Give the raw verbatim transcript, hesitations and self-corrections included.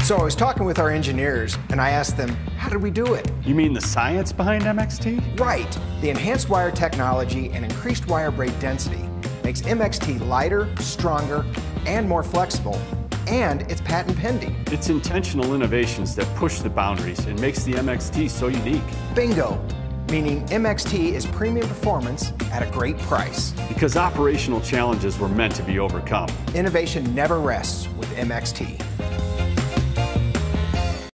So I was talking with our engineers and I asked them, how did we do it? You mean the science behind M X T? Right. The enhanced wire technology and increased wire braid density makes M X T lighter, stronger, and more flexible, and it's patent pending. It's intentional innovations that push the boundaries and makes the M X T so unique. Bingo! Meaning M X T is premium performance at a great price. Because operational challenges were meant to be overcome. Innovation never rests with M X T.